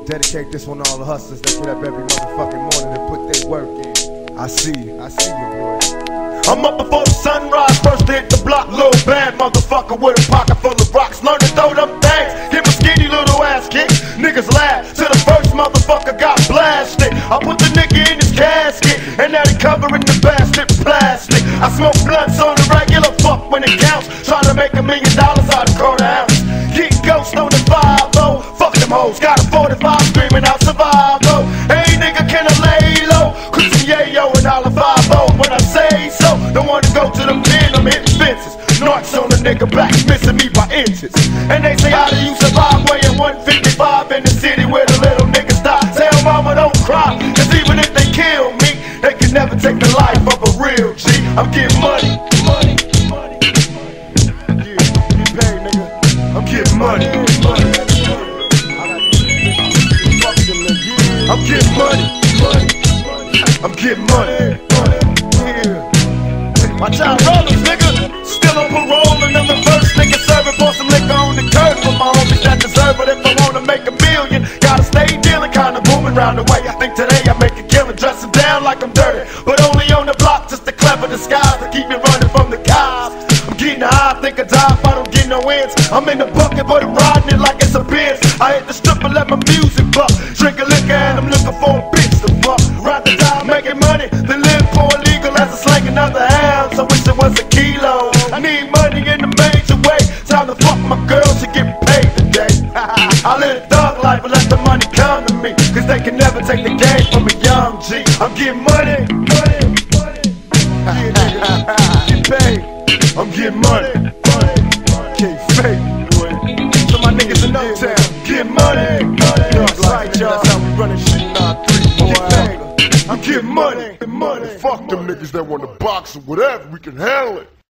Dedicate this one to all the hustlers that get up every motherfucking morning and put their work in. I see you, boy. I'm up before the sunrise, first to hit the block. Little bad motherfucker with a pocket full of rocks. Learn to throw them things, get my skinny little ass kicked. Niggas laugh till the first motherfucker got blasted. I put the nigga in his casket, and now they covering the bastard plastic. I smoke blunts on the regular, fuck when it counts. Trying to make $1 million out of quarter ounce. Get ghost on the 5-0, fuck them hoes. Got a 45 screaming out survival. Hey nigga, can I lay low? Cause some yayo and all the 5-0 when I say so. Don't wanna go to them men, I'm hitting fences. Narcs on the nigga back, missing me by inches. And they say how do you survive weighing 155 in the city where the little niggas die? Tell mama don't cry, cause even if they kill me, they can never take the life of a real G. I'm getting money. Get paid, nigga. I'm getting money. I'm getting money. I'm getting money. My child rollers, nigga, still on parole, and I'm the first nigga serving for some liquor on the curb for my homies that deserve it. If I wanna make $1 million, gotta stay dealing, kinda booming round the way. I think today I make a killing, dressing down like I'm dirty, but only on the block, just a clever disguise to keep me running from the cops. I'm getting high, I think I die if I don't get no ends. I'm in the bucket, but I'm riding it like it's a Benz. I hit the strip and let my music buck, drink a liquor and I'm looking for a bitch to fuck. Rather die making money than live for illegal as I slang another hound. So I wish it was a kilo. I need money in a major way. Time to fuck my girl to get paid today. I live a thug life and let the money come to me, cause they can never take the game from a young G. I'm getting money. Get paid. I'm getting money. Can't fake. So my niggas in O-Town, get money. That's right, y'all. That's how we running shit in our 3, 4 hours. I'm getting money. Fuck them niggas that want to box or whatever. We can handle it.